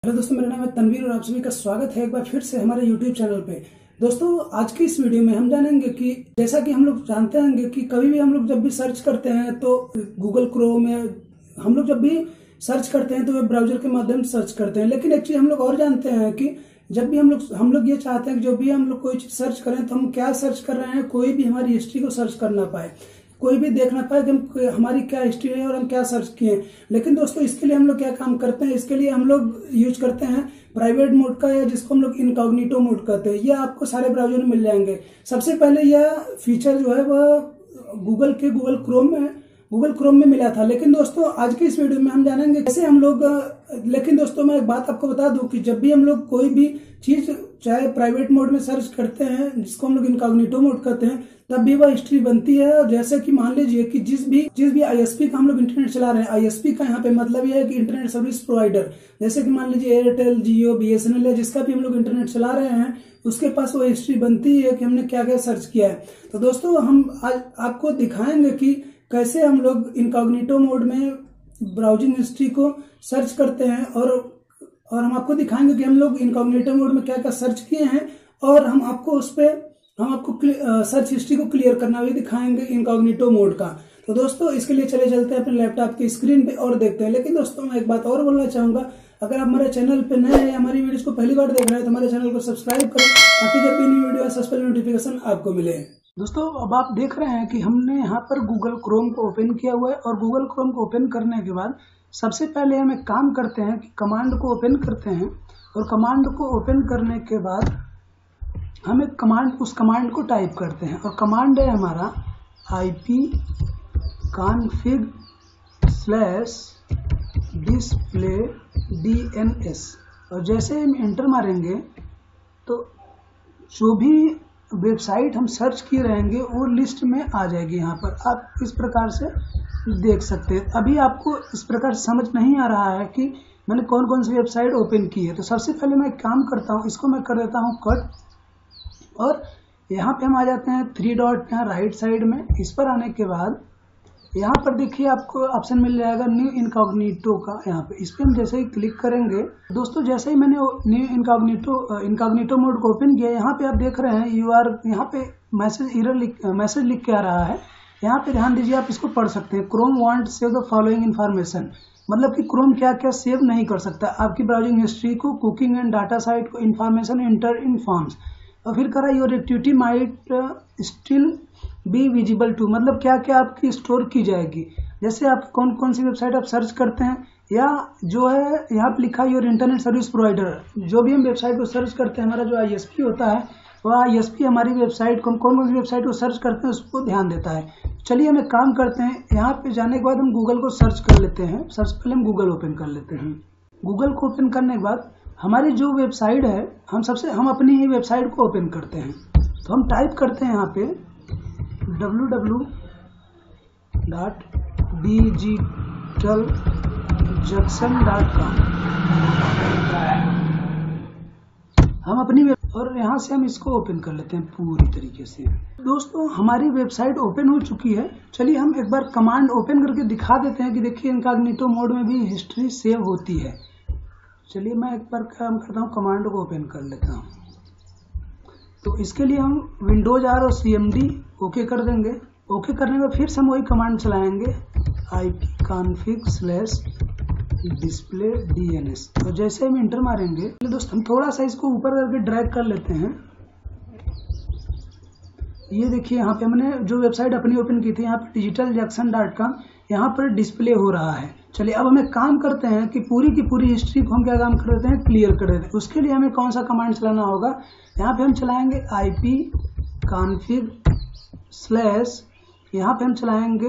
Hello दोस्तों, मेरा नाम है तनवीर और आप सभी का स्वागत है एक बार फिर से हमारे YouTube चैनल पे। दोस्तों, आज की इस वीडियो में हम जानेंगे कि जैसा कि हम लोग जानते होंगे कि कभी भी हम लोग जब भी सर्च करते हैं तो गूगल क्रोम में हम लोग जब भी सर्च करते हैं तो वेब ब्राउजर के माध्यम से सर्च करते हैं। लेकिन एक चीज हम लोग और जानते हैं कि जब भी हम लोग ये चाहते हैं कि जो भी हम लोग कोई चीज सर्च करें तो हम क्या सर्च कर रहे हैं, कोई भी हमारी हिस्ट्री को सर्च कर ना पाए, कोई भी देख ना पाए कि हम हमारी क्या हिस्ट्री है और हम क्या सर्च किए। लेकिन दोस्तों, इसके लिए हम लोग क्या काम करते हैं, इसके लिए हम लोग यूज करते हैं प्राइवेट मोड का, या जिसको हम लोग इनकॉग्निटो मोड कहते हैं। यह आपको सारे ब्राउजर में मिल जाएंगे। सबसे पहले यह फीचर जो है वह गूगल क्रोम में मिला था। लेकिन दोस्तों, आज की इस वीडियो में हम जानेंगे कैसे हम लोग लेकिन दोस्तों, मैं एक बात आपको बता दूं कि जब भी हम लोग कोई भी चीज चाहे प्राइवेट मोड में सर्च करते हैं, जिसको हम लोग इनकॉग्निटो मोड कहते हैं, तब भी वह हिस्ट्री बनती है। जैसे कि मान लीजिए कि जिस भी आईएसपी का हम लोग इंटरनेट चला रहे हैं, आईएसपी का यहाँ पे मतलब यह है कि इंटरनेट सर्विस प्रोवाइडर। जैसे कि मान लीजिए एयरटेल, जियो, बीएसएनएल है, जिसका भी हम लोग इंटरनेट चला रहे हैं, उसके पास वो हिस्ट्री बनती है कि हमने क्या क्या सर्च किया है। तो दोस्तों, हम आज आपको दिखाएंगे कि कैसे हम लोग इनकॉग्निटो मोड में ब्राउजिंग हिस्ट्री को सर्च करते हैं, और हम आपको दिखाएंगे कि हम लोग इनकॉग्निटो मोड में क्या क्या सर्च किए हैं, और हम आपको सर्च हिस्ट्री को क्लियर करना भी दिखाएंगे इनकॉग्निटो मोड का। तो दोस्तों, इसके लिए चले चलते हैं अपने लैपटॉप की स्क्रीन पे और देखते हैं। लेकिन दोस्तों, मैं एक बात और बोलना चाहूंगा, अगर आप हमारे चैनल पे नए हैं, हमारी वीडियोस को पहली बार देख रहे हैं, तो हमारे चैनल को सब्सक्राइब करें ताकि जब भी न्यू वीडियो सबसे पहले नोटिफिकेशन आपको मिले। दोस्तों, अब आप देख रहे हैं कि हमने यहाँ पर गूगल क्रोम को ओपन किया हुआ है, और गूगल क्रोम को ओपन करने के बाद सबसे पहले हम एक काम करते हैं कि कमांड को ओपन करते हैं, और कमांड को ओपन करने के बाद हम उस कमांड को टाइप करते हैं, और कमांड है हमारा ipconfig/display DNS। और जैसे हम एंटर मारेंगे तो जो भी वेबसाइट हम सर्च किए रहेंगे वो लिस्ट में आ जाएगी। यहाँ पर आप इस प्रकार से देख सकते हैं। अभी आपको इस प्रकार समझ नहीं आ रहा है कि मैंने कौन कौन सी वेबसाइट ओपन की है, तो सबसे पहले मैं एक काम करता हूँ, इसको मैं कर देता हूँ कट, और यहाँ पे हम आ जाते हैं 3 डॉट यहाँ राइट साइड में। इस पर आने के बाद यहाँ पर देखिए आपको ऑप्शन मिल जाएगा न्यू इनकॉग्निटो का। यहाँ पे इस पर हम जैसे ही क्लिक करेंगे, दोस्तों, जैसे ही मैंने न्यू इनकॉग्निटो मोड को ओपन किया, यहाँ पे आप देख रहे हैं यहाँ पे मैसेज लिख के आ रहा है। यहाँ पे ध्यान दीजिए, आप इसको पढ़ सकते हैं। Chrome won't save the following information, मतलब कि क्रोम क्या क्या सेव नहीं कर सकता, आपकी ब्राउजिंग हिस्ट्री को, कुकिंग एंड डाटा साइट को, इन्फॉर्मेशन इंटर इन फॉर्म्स। और फिर करा your activity might still be visible to, मतलब क्या क्या आपकी स्टोर की जाएगी। जैसे आप कौन कौन सी वेबसाइट आप सर्च करते हैं, या जो है यहाँ पे लिखा योर इंटरनेट सर्विस प्रोवाइडर, जो भी हम वेबसाइट को सर्च करते हैं, हमारा जो आईएसपी होता है, वह आईएसपी हमारी वेबसाइट को, कौन कौन सी वेबसाइट को सर्च करते हैं उसको ध्यान देता है। चलिए हम एक काम करते हैं, यहाँ पे जाने के बाद हम गूगल को सर्च कर लेते हैं। सबसे पहले हम गूगल ओपन कर लेते हैं। गूगल को ओपन करने के बाद हमारी जो वेबसाइट है, हम अपनी ही वेबसाइट को ओपन करते हैं। तो हम टाइप करते हैं यहाँ पे www.digitaljunktion.com, हम अपनी और यहाँ से हम इसको ओपन कर लेते हैं पूरी तरीके से। दोस्तों, हमारी वेबसाइट ओपन हो चुकी है। चलिए हम एक बार कमांड ओपन करके दिखा देते हैं कि देखिए इनकॉग्निटो मोड में भी हिस्ट्री सेव होती है। चलिए मैं एक बार काम करता हूँ, कमांड को ओपन कर लेता हूँ। तो इसके लिए हम विंडोज आर और CMD ओके कर देंगे। ओके करने में फिर से हम वही कमांड चलाएंगे ipconfig/display DNS। और जैसे हम इंटर मारेंगे, दोस्तों, हम थोड़ा सा इसको ऊपर करके ड्रैग कर लेते हैं। ये देखिए यहाँ पे हमने जो वेबसाइट अपनी ओपन की थी, यहाँ पे digitaljunktion.com यहाँ पर डिस्प्ले हो रहा है। चलिए अब हम एक काम करते हैं कि पूरी की पूरी हिस्ट्री को हम क्या काम कर देते हैं, क्लियर कर देते हैं। उसके लिए हमें कौन सा कमांड चलाना होगा, यहाँ पे हम चलाएंगे ipconfig/ यहाँ पे हम चलाएंगे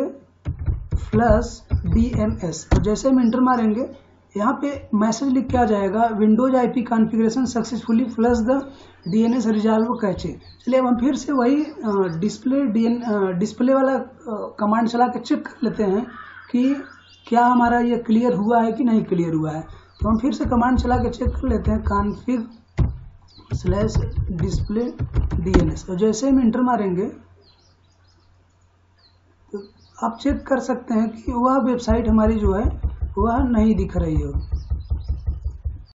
+DNS। और जैसे हम इंटर मारेंगे, यहाँ पे मैसेज लिख के आ जाएगा Windows IP configuration successfully + DNS resolve cache. चलिए अब हम फिर से वही डिस्प्ले वाला कमांड चला के चेक कर लेते हैं कि क्या हमारा ये क्लियर हुआ है कि नहीं क्लियर हुआ है। तो हम फिर से कमांड चला के चेक कर लेते हैं config/display DNS। और जैसे हम इंटर मारेंगे तो आप चेक कर सकते हैं कि वह वेबसाइट हमारी जो है वह नहीं दिख रही है।